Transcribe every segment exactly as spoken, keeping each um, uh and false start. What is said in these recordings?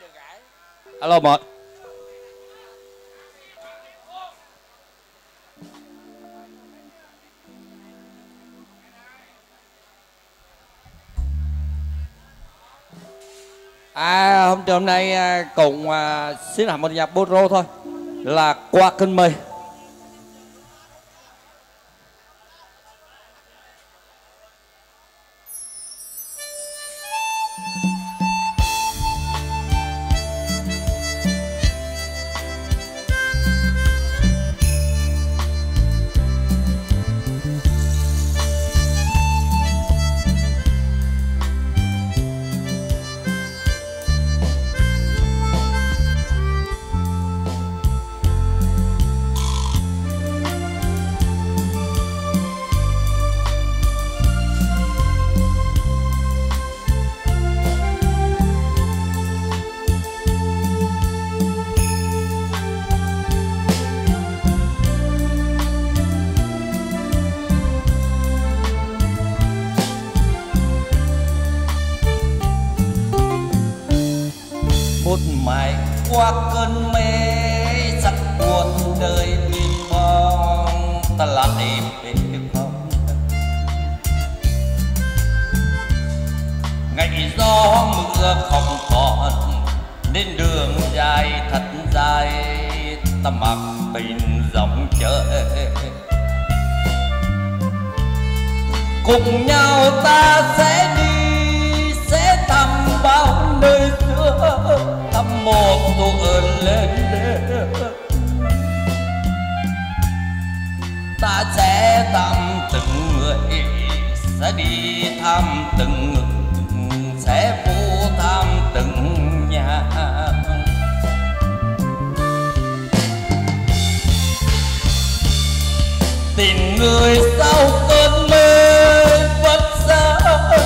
Alo một. À, hôm hôm nay cùng à, xin làm một nhạc bolero thôi, là Qua Cơn Mây. Một mãi qua cơn mê sắc buồn đời biên bóng, ta là đêm về không ngày gió mưa không còn nên đường dài thật dài, ta mặc tình dòng trời cùng nhau ta sẽ đi, sẽ thăm bao nơi xưa, thăm một tuổi lên đêm. Ta sẽ thăm từng người, sẽ đi thăm từng người, sẽ vô thăm từng nhà. Tìm người sau cơn mê vất xa,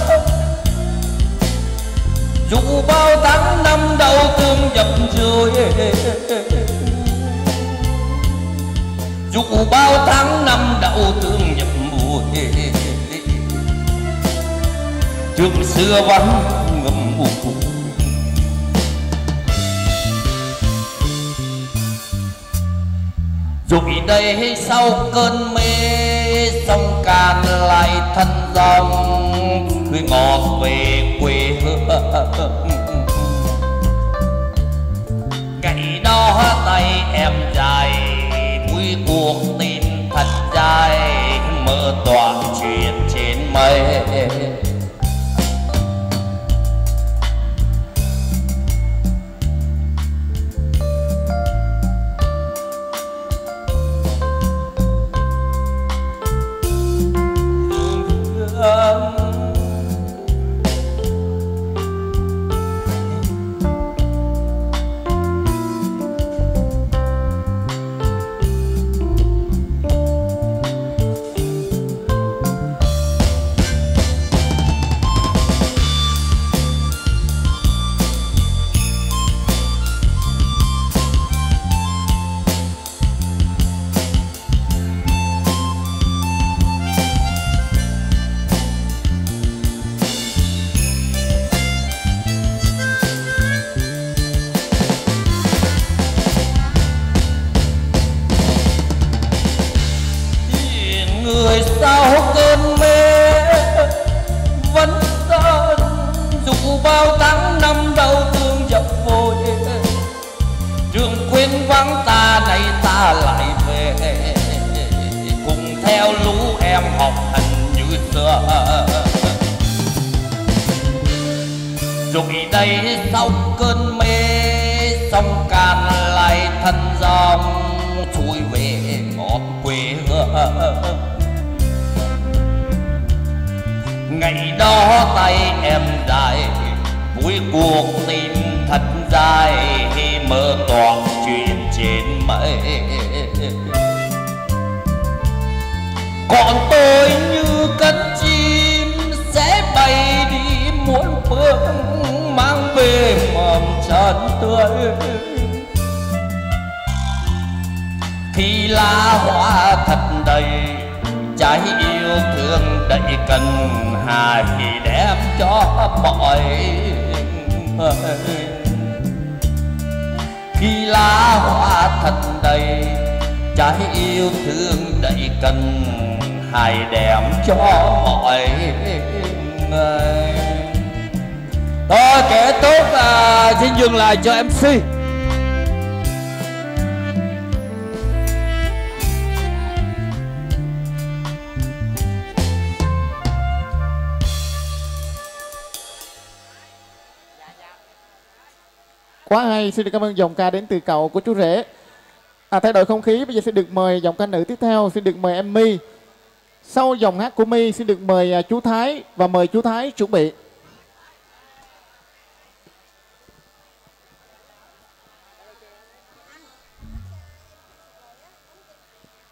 dù bao tháng năm đau thương dập dìu, dù bao tháng năm đau thương dập mùi, trường xưa vẫn ngầm ngùi. Rồi đây sau cơn mê sông Càn lại thân dòng, người ngọt về quê hương. Ngày đó tay em dài, vui cuộc tình thật dài, mơ toàn chuyện trên mây. Người sau cơn mê vẫn son, dù bao tháng năm đau thương dập vội, trường quên vắng ta này ta lại về, cùng theo lũ em học hành như xưa. Rồi đây sau cơn mê sông Càn lại thân dòng, trôi về ngọt quê hương. Ngày đó tay em dài, vui cuộc tình thật dài, mơ toàn chuyện trên mây. Còn tôi như cánh chim sẽ bay đi muôn phương, mang về mầm tràn tươi. Khi lá hoa thật đầy, trái yêu thương đầy cần hài đem cho mọi người. khi lá hoa thành đầy, trái yêu thương đầy cành hài đem cho mọi người. Thôi kẻ tốt à, xin dừng lại cho em xê. Quá hay, xin được cảm ơn giọng ca đến từ cậu của chú rể. À, thay đổi không khí, bây giờ xin được mời giọng ca nữ tiếp theo, xin được mời em My. Sau dòng hát của My xin được mời chú Thái và mời chú Thái chuẩn bị.